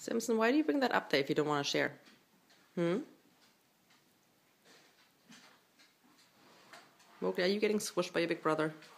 Samson, why do you bring that up there if you don't want to share? Mowgli, are you getting squished by your big brother?